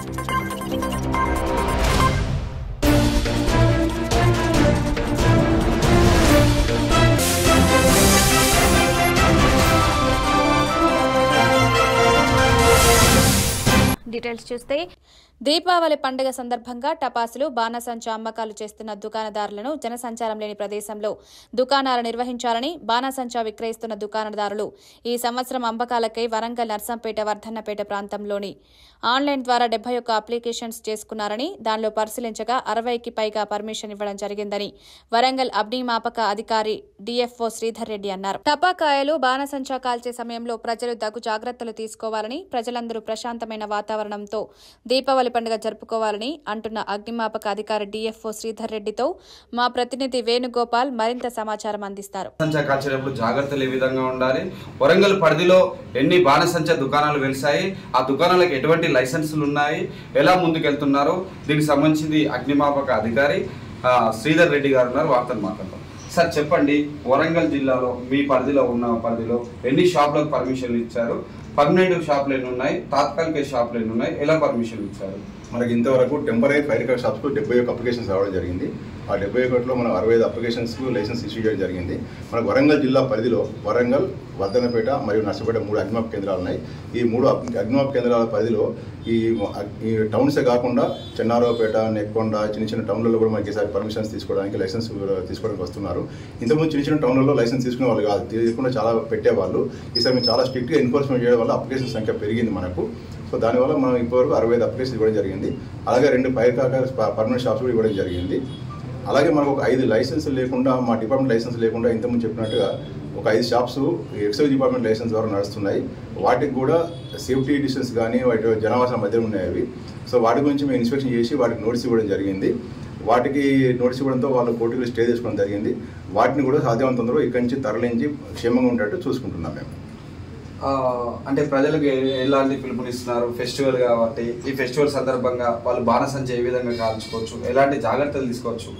Details చూస్తే దీపావళి పండుగ సందర్భంగా టపాసులు బాణసంచా అమ్మకాలు చేస్తున్న దుకాణదారులను జనసంచారం లేని ప్రదేశంలో దుకాణాలు నిర్వహించాలని బాణసంచా విక్రయిస్తున్న దుకాణదారులు ఈ సంవత్సరం అమ్మకాలకై వరంగల్ నర్సంపేట వర్ధన్నపేట ప్రాంతంలోని ఆన్లైన్ ద్వారా 71 అప్లికేషన్స్ చేసుకున్నారని దానిలో పరిశీలించగా 60కి పైగా పర్మిషన్ ఇవ్వడం జరిగిందని వరంగల్ అగ్నిమాపక అధికారి డిఎఫ్ఓ శ్రీధర్ రెడ్డి అన్నారు. టపాకాయలు బాణసంచా కాల్చే సమయంలో ప్రజలు తగు జాగ్రత్తలు తీసుకోవాలని, ప్రజలందరూ ప్రశాంతమైన వాతావరణంతో దీపావళి పండుగ జరుపుకోవాలని అంటున్న అగ్నిమాపక అధికారి డిఎఫ్ఓ శ్రీధర్ రెడ్డితో మా ప్రతినిధి వేణుగోపాల్ మరింత సమాచారం అందిస్తారు. కాల్చేటప్పుడు జాగ్రత్తలు ఏ విధంగా ఉండాలి, వరంగల్ పరిధిలో ఎన్ని బాణసంచా దుకాణాలు వెలిసాయి, ఆ దుకాణాలకు ఎటువంటి లైసెన్సులు ఉన్నాయి, ఎలా ముందుకెళ్తున్నారు, దీనికి సంబంధించి అగ్నిమాపక అధికారి శ్రీధర్ రెడ్డి గారు ఉన్నారు. వార్తలు మాట్లాడతాం. సార్ చెప్పండి, వరంగల్ జిల్లాలో మీ పరిధిలో ఎన్ని షాపులకు పర్మిషన్లు ఇచ్చారు, పర్మనెంట్ షాపులు ఎన్ని ఉన్నాయి, తాత్కాలిక షాపులు ఎన్ని ఉన్నాయి, ఎలా పర్మిషన్ ఇచ్చారు? మనకి ఇంతవరకు టెంపరీ ఫైర్ క్రాఫ్ట్ షాప్స్కు 71 అప్లికేషన్స్ రావడం జరిగింది. ఆ 71లో మనం 65 అప్లికేషన్స్కు లైసెన్స్ ఇష్యూ చేయడం జరిగింది. మనకు వరంగల్ జిల్లా పరిధిలో వరంగల్, వర్ధన్నపేట మరియు నర్సంపేట 3 అగ్నిమాపక కేంద్రాలు ఉన్నాయి. ఈ 3 అగ్నిమాపక కేంద్రాల పరిధిలో ఈ టౌన్సే కాకుండా చెన్నారావుపేట, నెక్కొండ, చిన్న టౌన్లలో కూడా మనకి ఈసారి పర్మిషన్స్ తీసుకోవడానికి, లైసెన్స్ తీసుకోవడానికి వస్తున్నారు. ఇంతకుముందు చిన్న టౌన్లలో లైసెన్స్ తీసుకునే వాళ్ళు కాదు, తీయకుండా చాలా పెట్టేవాళ్ళు. ఈసారి మేము చాలా స్ట్రిక్ట్గా ఎన్ఫోర్స్మెంట్ చేయడం వల్ల అప్లికేషన్ సంఖ్య పెరిగింది మనకు. సో దానివల్ల మనం ఇప్పటివరకు 65 అప్లికేషన్ ఇవ్వడం జరిగింది. అలాగే 2 ఫైర్ క్రాకర్స్ పర్మనెంట్ షాప్స్ కూడా ఇవ్వడం జరిగింది. అలాగే మనకు ఒక 5 లైసెన్స్ లేకుండా, మా డిపార్ట్మెంట్ లైసెన్స్ లేకుండా ఇంతకుముందు చెప్పినట్టుగా ఒక 5 షాప్స్ ఎక్సైజ్ డిపార్ట్మెంట్ లైసెన్స్ ద్వారా నడుస్తున్నాయి. వాటికి కూడా సేఫ్టీ డిస్టెన్స్ కానీ వాటి జనావాసాల మధ్య ఉన్నాయి అవి. సో వాటి గురించి మేము ఇన్స్పెక్షన్ చేసి వాటికి నోటీస్ ఇవ్వడం జరిగింది. వాటికి నోటీస్ ఇవ్వడంతో వాళ్ళు కోర్టులో స్టే చేసుకోవడం జరిగింది. వాటిని కూడా సాధ్యవంతంలో ఇక్కడి నుంచి తరలించి క్షేమంగా ఉండేట్టు చూసుకుంటున్నాం మేము. అంటే ప్రజలకు ఎలాంటి పిలుపునిస్తున్నారు? ఫెస్టివల్ కాబట్టి ఈ ఫెస్టివల్ సందర్భంగా వాళ్ళు బాణసంచా ఏ విధంగా కాల్చుకోవచ్చు, ఎలాంటి జాగ్రత్తలు తీసుకోవచ్చు?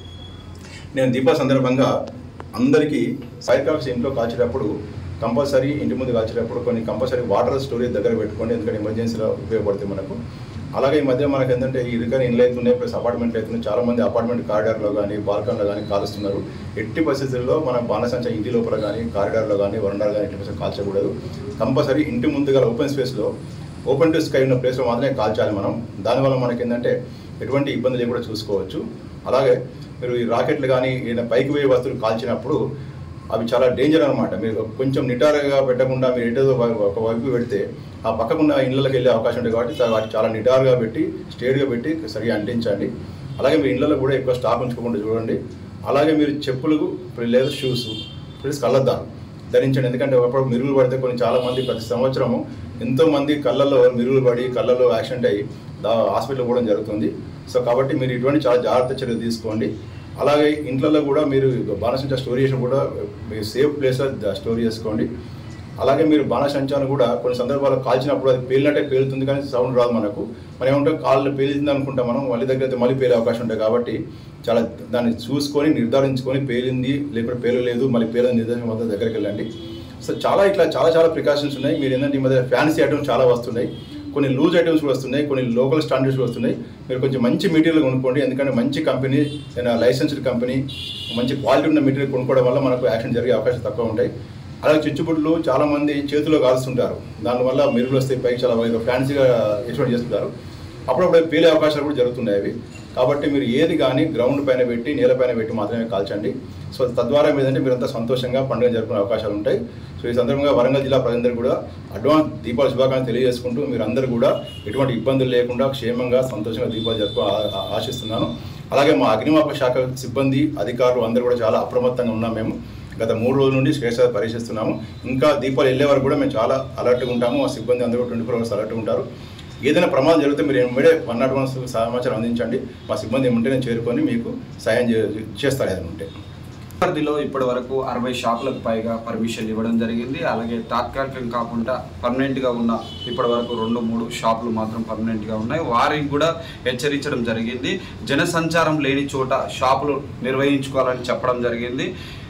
నేను దీపావళి సందర్భంగా అందరికీ ఫైర్ క్రాకర్స్ ఇంట్లో కాల్చేటప్పుడు కంపల్సరీ, ఇంటి ముందు కాల్చేటప్పుడు కొన్ని కంపల్సరీ వాటర్ స్టోరేజ్ దగ్గర పెట్టుకోండి, ఎందుకంటే ఎమర్జెన్సీలో ఉపయోగపడుతుంది మనకు. అలాగే ఈ మధ్య మనకు ఏంటంటే ఈ రికర్ ఇండ్లు అవుతున్నాయి, ప్లస్ అపార్ట్మెంట్లు అవుతున్నాయి. చాలామంది అపార్ట్మెంట్ కారిడార్లో కానీ బాల్కన్లో కానీ కాలుస్తున్నారు. ఎట్టి పరిస్థితుల్లో మనం బాణసంచా ఇంటి లోపల కానీ కారిడార్లో కానీ వరండాలో కానీ ఎట్టి పరిస్థితులు కాల్చకూడదు. కంపల్సరీ ఇంటి ముందు గల ఓపెన్ స్పేస్లో, ఓపెన్ టు స్కై ఉన్న ప్లేస్లో మాత్రమే కాల్చాలి మనం. దానివల్ల మనకి ఏంటంటే ఎటువంటి ఇబ్బంది లేకుండా చూసుకోవచ్చు. అలాగే మీరు ఈ రాకెట్లు కానీ ఏదైనా పైకి వేయ వస్తువులు కాల్చినప్పుడు అవి చాలా డేంజర్ అనమాట. మీరు కొంచెం నిటారుగా పెట్టకుండా మీరు ఎటో ఒక వైపు పెడితే ఆ పక్కకున్న ఇళ్ళకి వెళ్ళే అవకాశం ఉంటుంది. కాబట్టి వాటి చాలా నిటారుగా పెట్టి, స్ట్రేట్గా పెట్టి సరిగా అంటించండి. అలాగే మీ ఇళ్ళలో కూడా ఎక్కువ స్టాక్ ఉంచుకోకుండా చూడండి. అలాగే మీరు చెప్పులు లేదా షూస్ ప్లస్ కళ్ళద్దాలు ధరించండి. ఎందుకంటే ఒకప్పుడు మిరుగులు పడితే చాలామంది ప్రతి సంవత్సరము ఎంతోమంది కళ్ళల్లో మిరుగులు పడి కళ్ళల్లో యాక్సిడెంట్ అయ్యి హాస్పిటల్ పోవడం జరుగుతుంది. సో కాబట్టి మీరు ఇటువంటి చాలా జాగ్రత్త చర్యలు తీసుకోండి. అలాగే ఇంట్లో కూడా మీరు బాణసంచా స్టోర్ చేసిన కూడా మీరు సేఫ్ ప్లేస్లో స్టోర్ చేసుకోండి. అలాగే మీరు బాణసంచాను కూడా కొన్ని సందర్భాల్లో కాల్చినప్పుడు అది పేలినట్టే పేలుతుంది, కానీ సౌండ్ రాదు మనకు. మనం ఏమంటే కాళ్ళు పేలింది అనుకుంటాం, మనం మళ్ళీ దగ్గర మళ్ళీ పేలే అవకాశం ఉంటాయి. కాబట్టి చాలా దాన్ని చూసుకొని నిర్ధారించుకొని పేలింది లేకపోతే పేలలేదు మళ్ళీ పేలని నిర్ధారణ వద్ద దగ్గరికి వెళ్ళండి. సో చాలా ప్రికాషన్స్ ఉన్నాయి. మీరు ఏంటంటే ఈ మధ్య ఫ్యాన్సీ ఐటమ్స్ చాలా వస్తున్నాయి, కొన్ని లూజ్ ఐటమ్స్ కూడా వస్తున్నాయి, కొన్ని లోకల్ స్టాండర్డ్స్ వస్తున్నాయి. మీరు కొంచెం మంచి మెటీరియల్ కొనుక్కోండి. ఎందుకంటే మంచి కంపెనీ, లైసెన్స్డ్ కంపెనీ, మంచి క్వాలిటీ ఉన్న మెటీరియల్ కొనుక్కోవడం వల్ల మనకు యాక్సిడెంట్ జరిగే అవకాశం తక్కువ ఉంటాయి. అలాగే చిచ్చుబుడ్లు చాలామంది చేతిలో కాలుస్తుంటారు, దానివల్ల మెరుగులు వస్తాయి, పైకి చాలా ఫ్యాన్సీగా ఎక్స్పెక్ట్ చేస్తుంటారు. అప్పుడప్పుడు పేలే అవకాశాలు కూడా జరుగుతున్నాయి అవి. కాబట్టి మీరు ఏది కానీ గ్రౌండ్ పైన పెట్టి, నేలపైన పెట్టి మాత్రమే కాల్చండి. సో తద్వారా మీదంటే మీరంతా సంతోషంగా పండుగ జరుపుకునే అవకాశాలు ఉంటాయి. సో ఈ సందర్భంగా వరంగల్ జిల్లా ప్రజలందరూ కూడా అడ్వాన్స్ దీపావళి శుభాకాంక్షలు తెలియజేసుకుంటూ మీరు అందరూ కూడా ఎటువంటి ఇబ్బందులు లేకుండా క్షేమంగా సంతోషంగా దీపావళి జరుపు ఆశిస్తున్నాను. అలాగే మా అగ్నిమాపక శాఖ సిబ్బంది, అధికారులు అందరూ కూడా చాలా అప్రమత్తంగా ఉన్నాం. మేము గత 3 రోజుల నుండి శ్రేష్ఠ పరీక్షిస్తున్నాము. ఇంకా దీపావళి వెళ్ళే వరకు కూడా మేము చాలా అలర్ట్గా ఉంటాము. మా సిబ్బంది అందరూ 24 hours అలర్ట్గా ఉంటారు. ఏదైనా ప్రమాదం జరిగితే మీరు ఏమిడే 101 సమాచారం అందించండి. మా సిబ్బంది ఏమంటేనే చేరుకొని మీకు సాయం చేస్తారు. ఏదైనా ఉంటే పరిధిలో ఇప్పటి వరకు 60 షాపులకు పైగా పర్మిషన్ ఇవ్వడం జరిగింది. అలాగే తాత్కాలికం కాకుండా పర్మనెంట్గా ఉన్న ఇప్పటి వరకు 2-3 షాపులు మాత్రం పర్మనెంట్గా ఉన్నాయి. వారికి కూడా హెచ్చరించడం జరిగింది. జనసంచారం లేని చోట షాపులు నిర్వహించుకోవాలని చెప్పడం జరిగింది.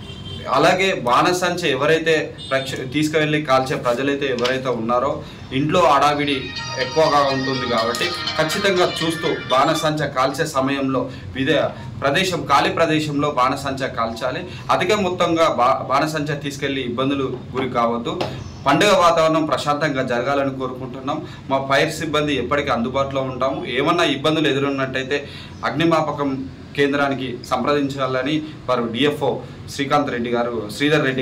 అలాగే బాణసంచ ఎవరైతే తీసుకువెళ్ళి కాల్చే ప్రజలైతే ఎవరైతే ఉన్నారో ఇంట్లో హడావిడి ఎక్కువగా ఉంటుంది కాబట్టి ఖచ్చితంగా చూస్తూ బాణసంచ కాల్చే సమయంలో ఖాళీ ప్రదేశంలో బాణసంచ కాల్చాలి. అధిక మొత్తంగా బాణసంచ తీసుకెళ్లి ఇబ్బందులు గురి కావద్దు. పండుగ వాతావరణం ప్రశాంతంగా జరగాలని కోరుకుంటున్నాం. మా ఫైర్ సిబ్బంది ఎప్పటికీ అందుబాటులో ఉంటాము. ఏమన్నా ఇబ్బందులు ఎదురున్నట్టయితే అగ్నిమాపకం కేంద్రానికి సంప్రదించాలని వారు డిఎఫ్ఓ శ్రీధర్ రెడ్డి